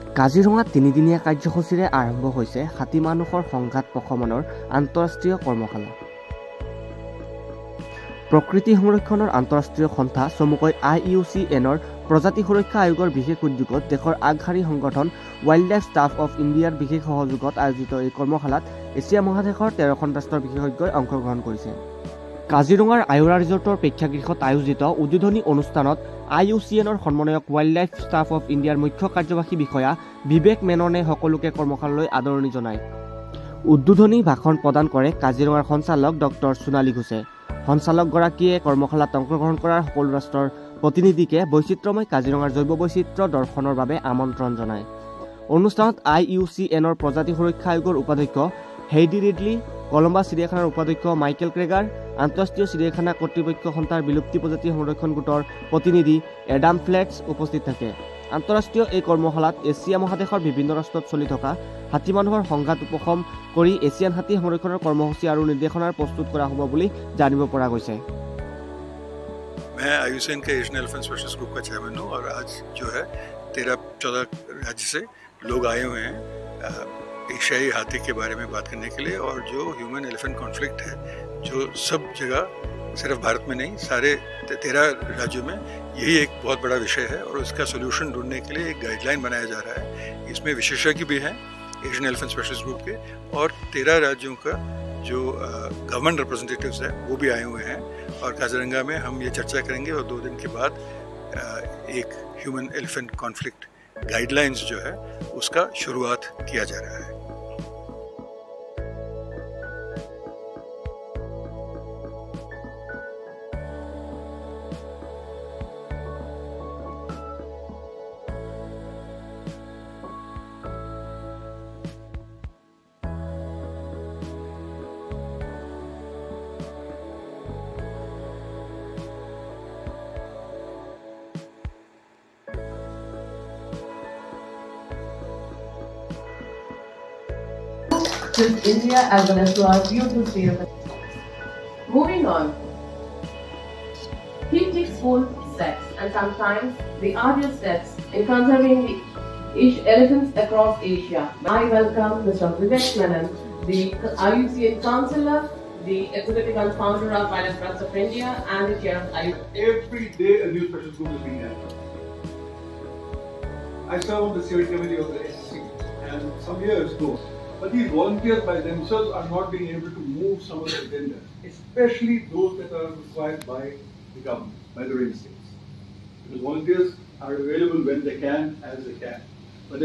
কাজিৰঙাত তিনিদিনীয়া কাৰ্যসূচীৰে আৰম্ভ হৈছে হাতী মানুহৰ সংঘাত প্ৰশমনৰ আন্তঃৰাষ্ট্ৰীয় কৰ্মশালা। প্ৰকৃতি সংৰক্ষণৰ আন্তঃৰাষ্ট্ৰীয় সন্থা চমুকৈ IUCNৰ প্ৰজাতি সুৰক্ষা আয়োগৰ বিশেষ উদ্যোগত দেশৰ আগশাৰী সংগঠন ৱাইল্ড লাইফ ষ্টাফ অফ ইণ্ডিয়াৰ বিশেষ সহযোগত আয়োজিত এই কৰ্মশালাত এছিয়া মহাদেশৰ 13খন ৰাষ্ট্ৰৰ বিশেষজ্ঞই অংশগ্ৰহণ কৰিছে। কাজিৰঙাৰ আয়োৰা ৰিজৰ্টৰ প্ৰেক্ষাগৃহত আয়োজিত উদ্বোধনী অনুষ্ঠানত IUCNৰ সমন্বয়ক ৱাইল্ড লাইফ ষ্টাফ অফ ইণ্ডিয়াৰ মুখ্য কাৰ্যবাহী বিষয়া বিবেক মেননে সকলোকে কৰ্মশালালৈ আদৰণি জনায়। উদ্বোধনী ভাষণ প্ৰদান কৰে কাজিৰঙাৰ সঞ্চালক ডক্টৰ সোণালী ঘোষে। সঞ্চালকগৰাকীয়ে কৰ্মশালাত অংশগ্ৰহণ কৰাৰ সকলো ৰাষ্ট্ৰৰ প্ৰতিনিধিকে বৈচিত্ৰ্যময় কাজিৰঙাৰ জৈৱ বৈচিত্ৰ্য দৰ্শনৰ বাবে আমন্ত্ৰণ জনায়। অনুষ্ঠানত IUCNৰ প্ৰজাতি সুৰক্ষা আয়োগৰ উপাধ্যক্ষ হেইডি ৰিডলি, কলম্বাছ চিৰিয়াখানাৰ উপাধ্যক্ষ মাইকেল ক্ৰেগাৰ, আন্তঃৰাষ্ট্ৰীয় চিৰিয়াখানা কৰ্তৃপক্ষ সন্থাৰ বিলুপ্তি প্ৰজাতি সংৰক্ষণ গোটৰ প্ৰতিনিধি এডাম ফ্লেটছ উপস্থিত থাকে। আন্তঃৰাষ্ট্ৰীয় এই কৰ্মশালাত এছিয়া মহাদেশৰ বিভিন্ন ৰাষ্ট্ৰত চলি থকা হাতী মানুহৰ সংঘাত উপশম কৰি এছিয়ান হাতী সংৰক্ষণৰ কৰ্মসূচী আৰু নিৰ্দেশনা প্ৰস্তুত কৰা হ'ব বুলি জানিব পৰা গৈছে। मैं IUCN के एशियन एलिफेंट स्पेशलिस्ट ग्रुप का चेयरमैन हूँ और आज जो है 13-14 राज्य से लोग आए हुए हैं एशियाई हाथी के बारे में बात करने के लिए। और जो ह्यूमन एलिफेंट कॉन्फ्लिक्ट है जो सब जगह, सिर्फ भारत में नहीं, सारे 13 राज्यों में यही एक बहुत बड़ा विषय है और उसका सोल्यूशन ढूंढने के लिए एक गाइडलाइन बनाया जा रहा है। इसमें विशेषज्ञ भी हैं एशियन एलिफेंट स्पेशलिस्ट ग्रुप के और 13 राज्यों का जो गवर्नमेंट रिप्रेजेंटेटिव्स हैं वो भी आए हुए हैं। और काजीरंगा में हम ये चर्चा करेंगे और 2 दिन के बाद एक ह्यूमन एलिफेंट कॉन्फ्लिक्ट गाइडलाइंस जो है उसका शुरुआत किया जा रहा है। With India as well as to our beautiful state of it. Moving on, he takes full steps and sometimes the arduous steps in conserving the elephants across Asia. I welcome Mr. Vivek Menon, the IUCN Councillor, the Executive and Founder of Wildlife Trust of India and the Chair of IUCN. Every day a new special group is being added. I serve on the steering committee of the SC and some years ago. But these volunteers by themselves are not being able to move some of the agendas, especially those that are required by the government, by the range states. Because volunteers are available when they can, as they can.